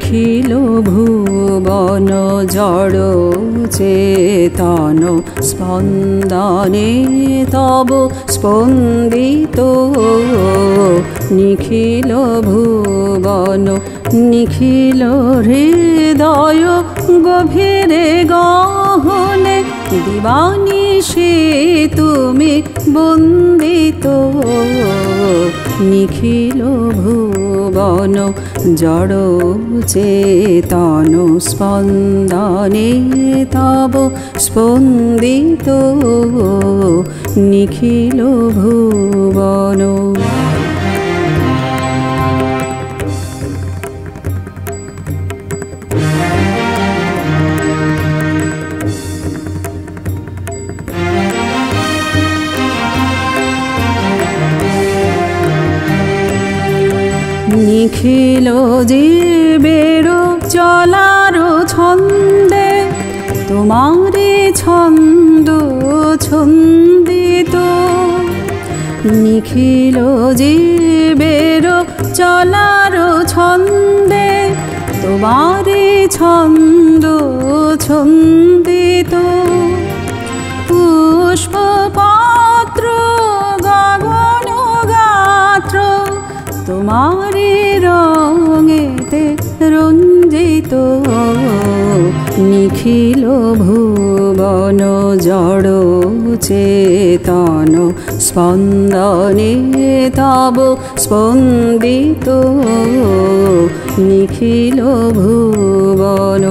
নিখিল ভুবন জড় চেতন স্পন্দনে তব স্পন্দিত নিখিল ভুবন নিখিল হৃদয় গভীরে গহনে দিবানিশি তুমি বন্দিত নিখিল ভুবন জড় চেতন স্পন্দনে তব স্পন্দিত নিখিল ভুবন নিখিল জীবের চলার ছন্দে তোমারে ছন্দ ছন্দিত নিখিল জীবের চলার ছন্দে তোমারে ছন্দ ছন্দিত পুষ্পপত্র গগন গাত্র তোমারি রঙেতে রঞ্জিত নিখিল ভুবন জড় চেতন স্পন্দনে তব স্পন্দিত নিখিল ভুবন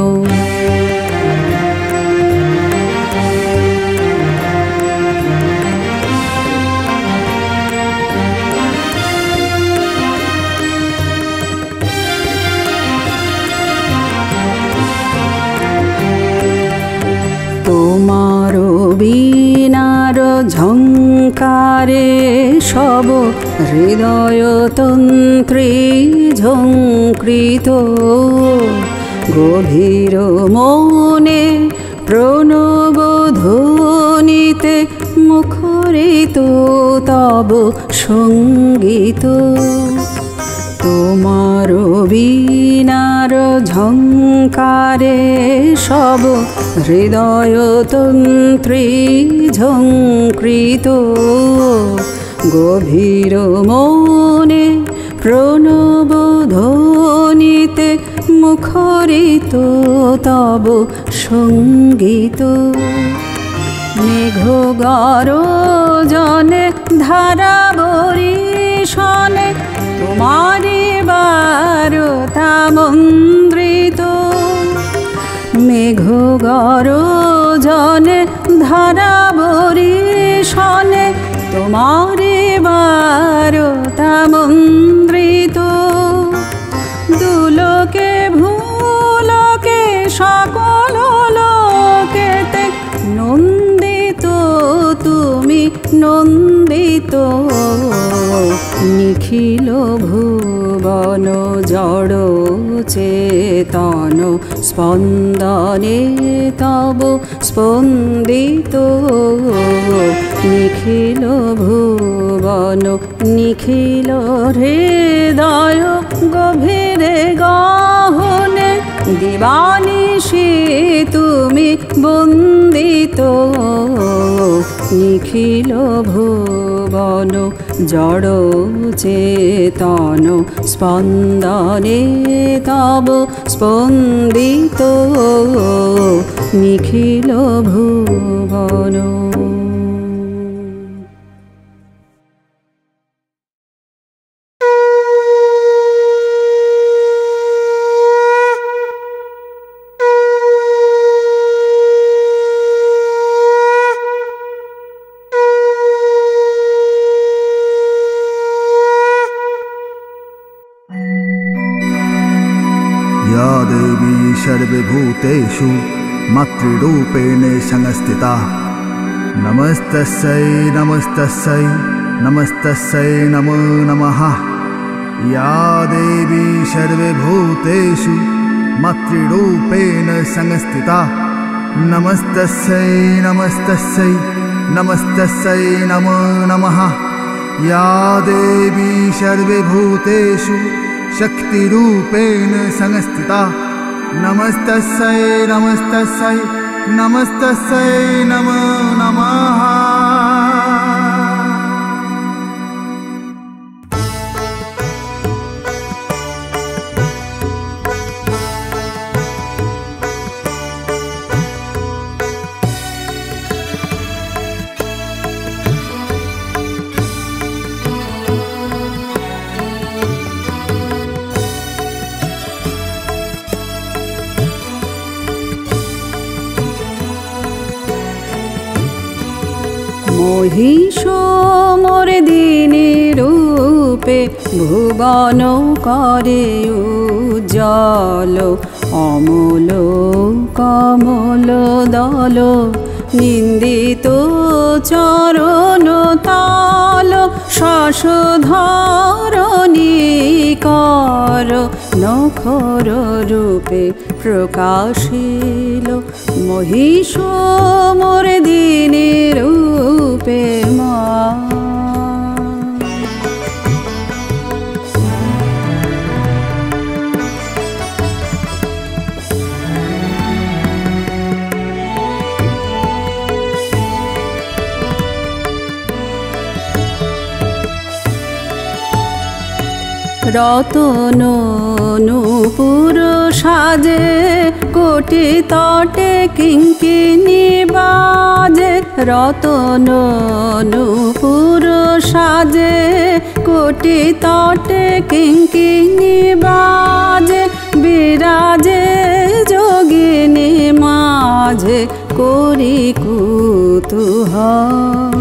তোমার বীণার ঝঙ্কারে সব হৃদয়তন্ত্রী ঝঙ্কৃত গভীর মনে প্রণবধ্বনিতে মুখরিত তব সঙ্গীত তোমার বীণার ঝঙ্কারে সব হৃদয়তন্ত্রী ঝঙ্কৃত গভীর মনে প্রণবধ্বনিতে মুখরিত তব সঙ্গীত মেঘ গর্জনে ধারা বরিশনে তোমারি বারতা মন্দ্রিত মেঘ গর্জনে ধারা বরিশনে তোমারি বারতা মন্দ্রিত দুলোকে ভূলোকে সকল লোকেতে নন্দিত তুমি নন্দিত নিখিল ভুবন জড় চেতন স্পন্দনে তব স্পন্দিত নিখিল ভুবন নিখিল হৃদয় গভীরে গহনে দিবানিশি তুমি বন্দিত নিখিল ভুবন জড় চেতন স্পন্দনে তব স্পন্দিত নিখিল ভুবন सर्वभूतेषु मातृरूपेण संस्थिता नमस्तस्यै नमस्तस्यै नमस्तस्यै नमो नमः या देवी सर्वभूतेषु मातृरूपेण संस्थिता नमस्तस्यै नमस्तस्यै नमस्तस्यै नमो नमः या देवी सर्वभूतेषु शक्तिरूपेण संस्थिता। नमस्तस्यै नमस्तस्यै नमस्तस्यै नमो नमः। महिषमर्दिनी रूपे भुवन करे उज्जल अमल कमल दल निंदित चरण ताल शशधरणी कर नखर रूपे प्रकाशिल महिषमर्दिनी रूपे मा। रतन नूपुर साजे कोटि तटे किंकिनी बाजे। रतन नूपुर साजे कोटि तटे किंकिनी बाजे। बिराजे जोगिनी माझे कोरी कुतूहल।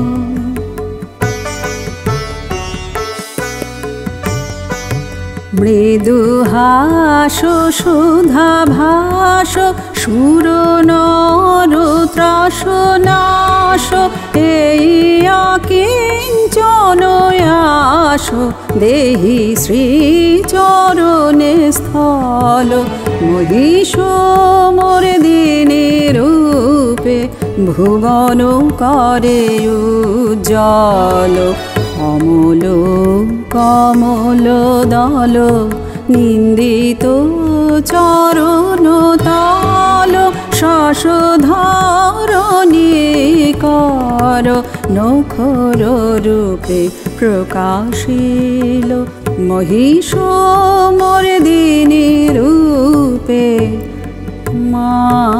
मृदुहास सुधाभास सुर नर त्रास नाश এই অকিঞ্চন আস দেহি শ্রীচরণে স্থল। महिषमर्दिनी रूपे भुवन करे उज्जल अमल कमल दल निंदित चरण ताल शशधरणी कर नखर रूपे प्रकाशिल महिषमर्दिनी रूपे मा।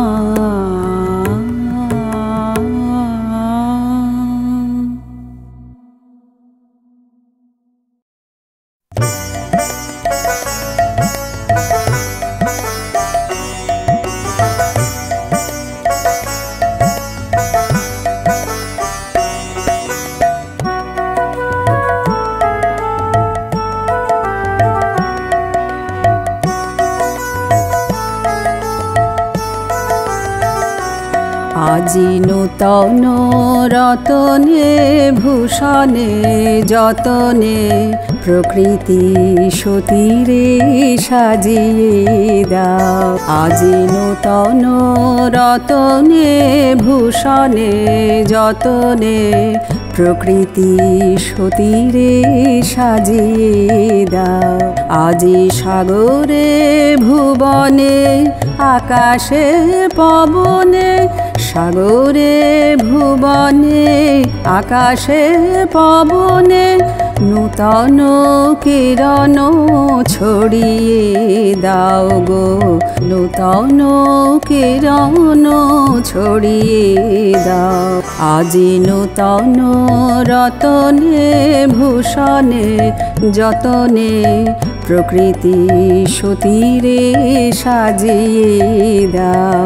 আজি নূতন রতনে ভূষণে যতনে প্রকৃতি সতীরে সাজিয়ে দাও। আজি নূতন রতনে ভূষণে যতনে প্রকৃতি সতীরে সাজিয়ে দাও। আজি সাগরে ভুবনে আকাশে পবনে সাগরে ভুবনে আকাশে পবনে নূতন কিরণ ছড়িয়ে দাও গো। নূতন কিরণ ছড়িয়ে দাও। আজি নূতন রতনে ভূষণে যতনে প্রকৃতি সতীরে সাজিয়ে দাও।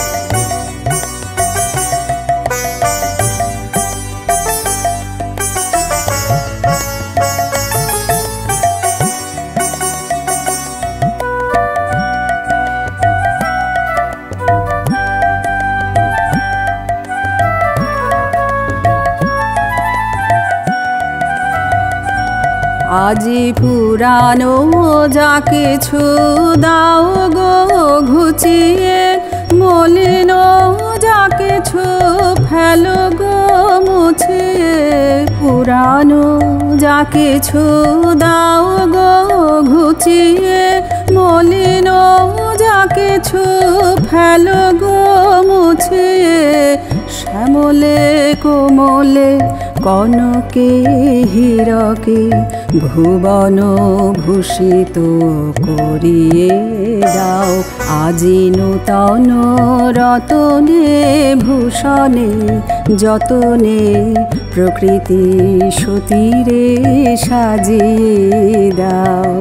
আজি পুরানো যা কিছু দাও গো ঘুচিয়ে মলিন যা কিছু ফেলো গো মুছিয়ে, পুরানো যা কিছু দাও গো ঘুচিয়ে, মলিন যা কিছু ফেলো গো মুছিয়ে, শ্যামলে কোমলে কনকে হীরকে ভুবন ভূষিত করিয়ে দাও। আজি নূতন রতনে ভূষণে যতনে প্রকৃতি সতীরে সাজিয়ে দাও।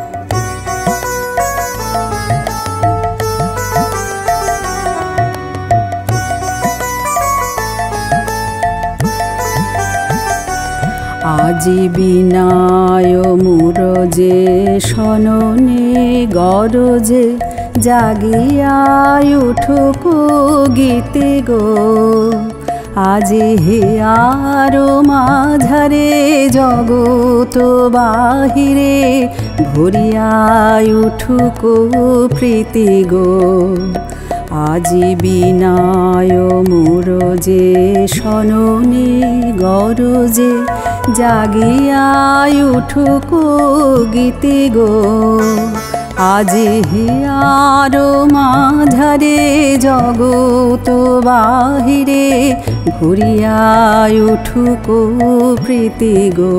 আজি বিনায় মুরজে সননে গরজে, জাগিয়ায় উঠুক গীতে গো। আজি হিয়ার মাঝারে জগত বাহিরে, ভরিয়ায় উঠুক প্রীতি গো। আজি বিনায় মুরজে সননে গরজে, জাগিয়ায় উঠুক গীতে গো। আজি হিয়ার মাঝারে জগত বাহিরে, ঘুরিয়ায় উঠুক প্রীতি গো।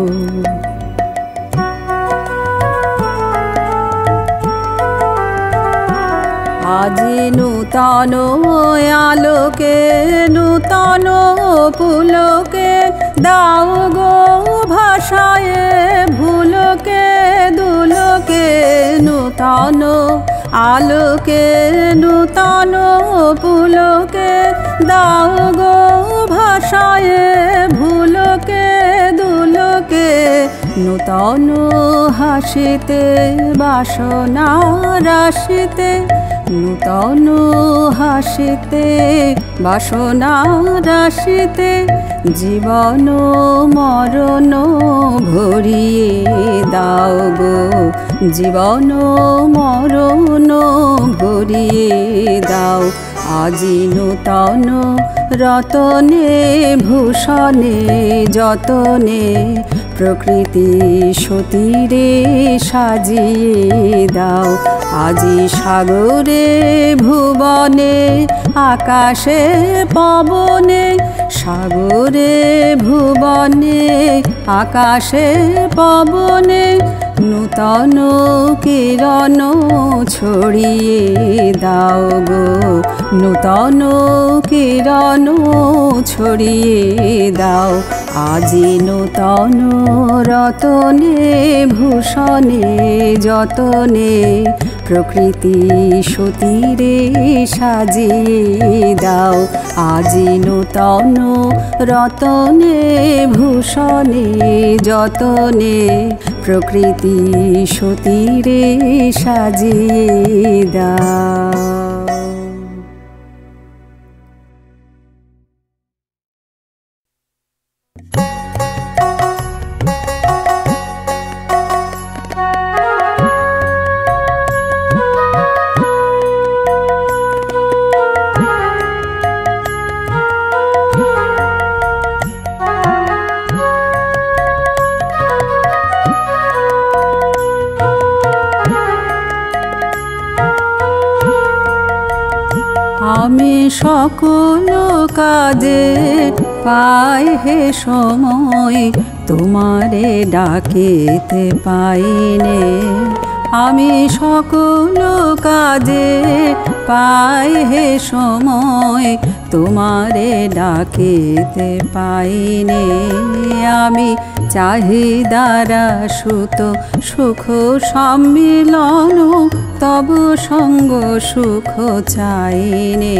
আজি নূতন আলোকে নূতন পুলকে, দাও গো ভাষায় ভুলকে দুলকে। নূতন আলোকে নূতন পুলকে, দাও গো ভাষায় ভুলকে দুলকে। নূতন হাসিতে বাসনা রাশিতে, নূতন হাসিতে বাসনা রাশিতে, জীবন মরণ ভরিয়ে দাও গো। জীবন মরণ ভরিয়ে দাও। আজি নূতন রতনে ভূষণে যতনে প্রকৃতি সতীরে সাজিয়ে দাও। আজি সাগরে ভুবনে আকাশে পবনে, সাগরে ভুবনে আকাশে পবনে, নূতন কিরণ ছড়িয়ে দাও গো। নূতন কিরণ ছড়িয়ে দাও। আজি নূতন রতনে ভূষণে যতনে প্রকৃতি সতীরে সাজিয়ে দাও। আজি নূতন রতনে ভূষণে যতনে প্রকৃতি সতীরে সাজিয়ে দাও। আমি সকল কাজে পাই হে সময়, তোমারে ডাকিতে পাইনে। আমি সকল কাজে পাই হে সময়, তোমারে ডাকিতে পাইনে। আমি চাহিদারা সুত সুখ সম্মিলন, তব সঙ্গ সুখ চাইনে।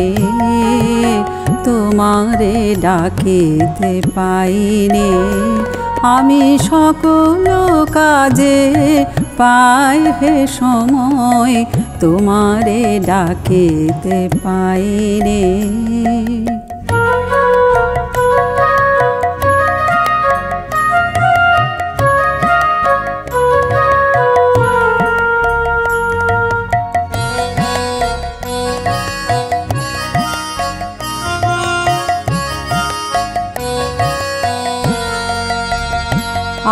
তোমারে ডাকিতে পাইনে। আমি সকল কাজে পাই হে সময়, তোমারে ডাকিতে পাইনে।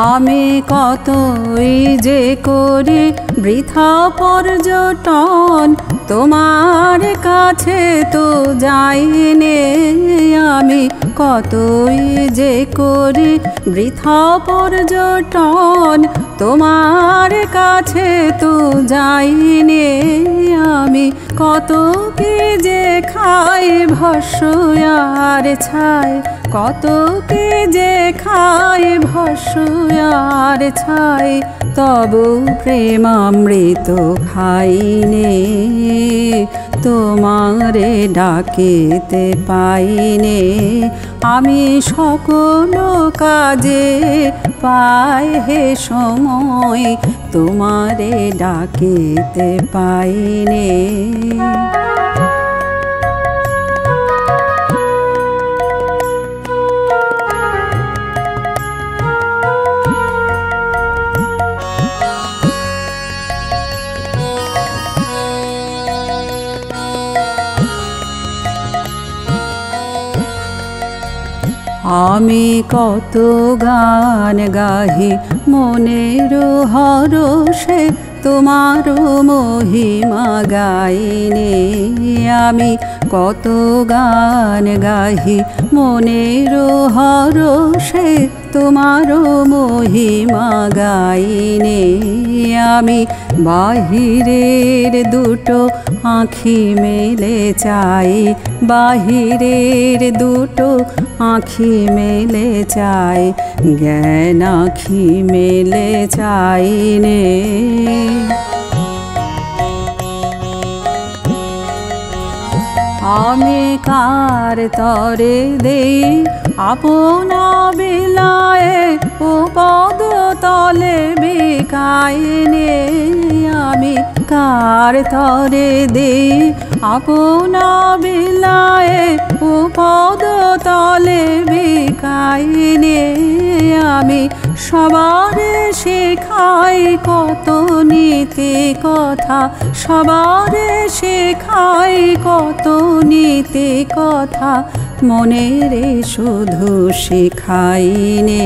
আমি কতই যে করি বৃথা পর্যটন, তোমার কাছে তো যাইনে। আমি কতই যে করি বৃথা পর্যটন, তোমার কাছে তো যাইনে। আমি কত কি যে খাই ভস্য আর ছাই, কত কি যে খাই ভস্য আর ছাই, তবু প্রেমামৃত খাইনে। তোমারে ডাকিতে পাইনে, আমি সকল কাজে পাই হে সময়, তোমারে ডাকিতে পাইনে। আমি কত গান গাহি মনের হরষে, তোমার মহিমা গাইনে। আমি কত গান গাহি মনের হরষে, তোমার মহিমা গাইনে। আমি বাহিরের দুটো আঁখি মেলে চাই, বাহিরের দুটো আঁখি মেলে চাই, জ্ঞান আঁখি মেলে চাইনে। আমি কার তরে দেই আপনা বিলায়ে, ও পদ তলে বিকাইনে। আমি কার তরে দেই আপনা বিলায়ে, ও পদ তলে বিকাইনে। আমি সবারে শেখাই কত নীতি কথা, সবারে শেখাই কত নীতি কথা, মনেরে শুধু শেখাইনে।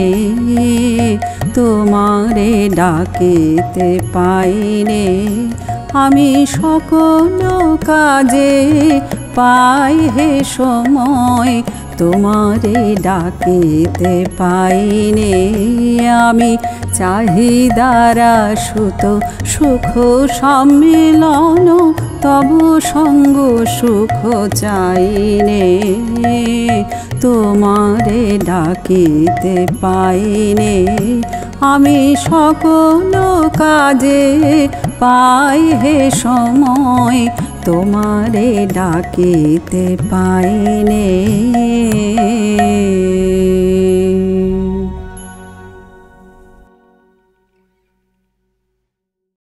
তোমারে ডাকিতে পাইনে, আমি সকল কাজে পাই হে সময়, তোমারে ডাকিতে পাইনে। আমি চাহিদারা সুত সুখ সম্মিলন, তবু সঙ্গ সুখ চাইনে। তোমারে ডাকিতে পাইনে, আমি সকল কাজে পাই হে সময়, তোমারে ডাকিতে পাইনে।